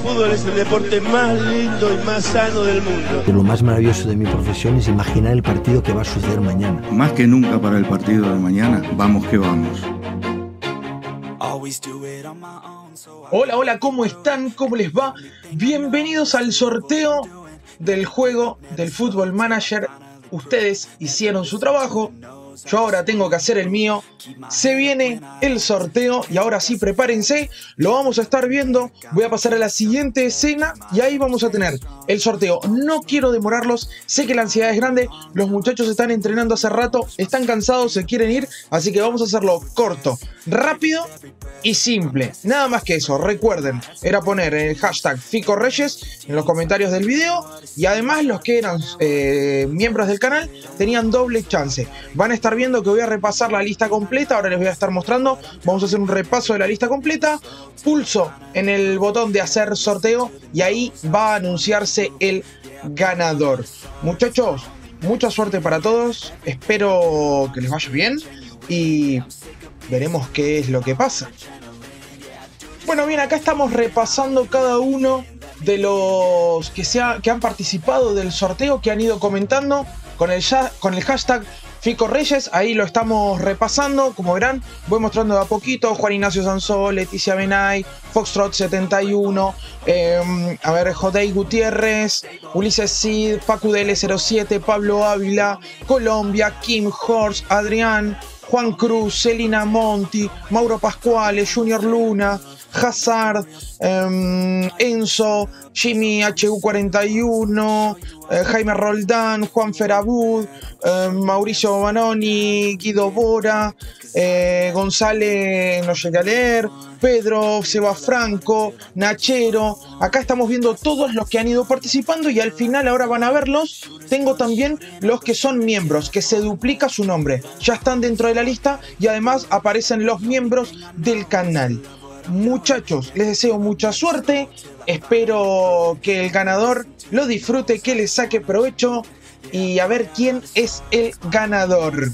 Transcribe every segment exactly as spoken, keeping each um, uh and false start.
fútbol es el deporte más lindo y más sano del mundo. Lo más maravilloso de mi profesión es imaginar el partido que va a suceder mañana. Más que nunca para el partido de mañana, vamos que vamos. Hola, hola, ¿cómo están? ¿Cómo les va? Bienvenidos al sorteo del juego del Football Manager. Ustedes hicieron su trabajo, yo ahora tengo que hacer el mío. Se viene el sorteo y ahora sí, prepárense, lo vamos a estar viendo. Voy a pasar a la siguiente escena y ahí vamos a tener el sorteo. No quiero demorarlos, sé que la ansiedad es grande, los muchachos están entrenando hace rato, están cansados, se quieren ir, así que vamos a hacerlo corto, rápido y simple. Nada más que eso. Recuerden, era poner el hashtag Fico Reyes en los comentarios del video y además los que eran eh, miembros del canal tenían doble chance. Van a estar viendo que voy a repasar la lista completa, ahora les voy a estar mostrando. Vamos a hacer un repaso de la lista completa. Pulso en el botón de hacer sorteo y ahí va a anunciarse el ganador. Muchachos, mucha suerte para todos, espero que les vaya bien y veremos qué es lo que pasa. Bueno, bien, acá estamos repasando cada uno de los que, se ha, que han participado del sorteo, que han ido comentando con el, ya, con el hashtag Fico Reyes. Ahí lo estamos repasando, como verán, voy mostrando de a poquito. Juan Ignacio Sansol, Leticia Benay, Foxtrot setenta y uno, eh, a ver, Jodey Gutiérrez, Ulises Cid, Pacu D L cero siete, Pablo Ávila, Colombia, Kim Horst, Adrián, Juan Cruz, Celina Monti, Mauro Pascuale, Junior Luna, Hazard, eh, Enzo, Jimmy H U cuarenta y uno, eh, Jaime Roldán, Juan Ferabud, eh, Mauricio Banoni, Guido Bora, eh, González, no llegué a leer, Pedro, Seba Franco, Nachero. Acá estamos viendo todos los que han ido participando y al final ahora van a verlos. Tengo también los que son miembros, que se duplica su nombre. Ya están dentro de la lista y además aparecen los miembros del canal. Muchachos, les deseo mucha suerte. Espero que el ganador lo disfrute, que le saque provecho y a ver quién es el ganador.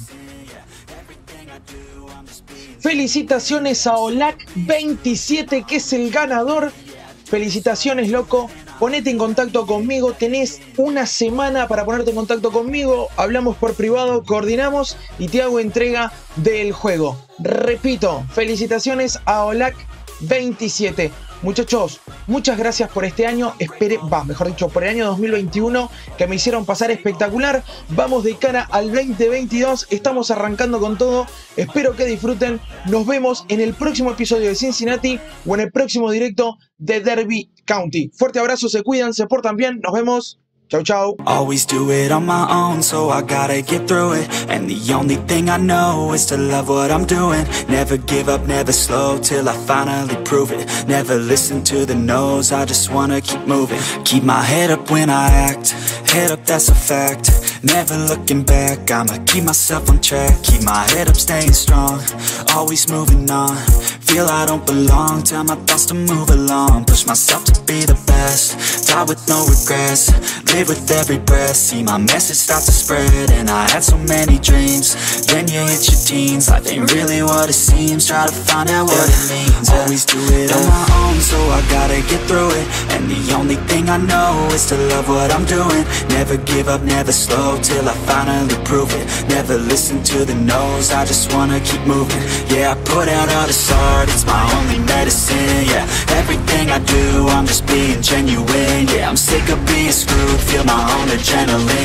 Felicitaciones a Olac veintisiete, que es el ganador. Felicitaciones, loco. Ponete en contacto conmigo. Tenés una semana para ponerte en contacto conmigo. Hablamos por privado, coordinamos y te hago entrega del juego. Repito, felicitaciones a Olac veintisiete. Muchachos, muchas gracias por este año, espere, va, mejor dicho, por el año dos mil veintiuno, que me hicieron pasar espectacular. Vamos de cara al veinte veintidós, estamos arrancando con todo, espero que disfruten. Nos vemos en el próximo episodio de Cincinnati o en el próximo directo de Derby County. Fuerte abrazo, se cuidan, se portan bien, nos vemos. Ciao, ciao. Always do it on my own, so I gotta get through it. And the only thing I know is to love what I'm doing. Never give up, never slow, till I finally prove it. Never listen to the no's, I just wanna keep moving. Keep my head up when I act, head up, that's a fact. Never looking back, I'ma keep myself on track. Keep my head up, staying strong, always moving on. Feel I don't belong, tell my thoughts to move along. Push myself to be the best, die with no regrets. Live with every breath, see my message start to spread. And I had so many dreams, then you hit your teens. Life ain't really what it seems, try to find out what it means. Always do it on my own, so I gotta get through it. And the only thing I know is to love what I'm doing. Never give up, never slow, till I finally prove it. Never listen to the no's, I just wanna keep moving. Yeah, I put out all this art, it's my only medicine. Yeah, everything I do, I'm just being genuine. Yeah, I'm sick of being screwed, feel my own adrenaline.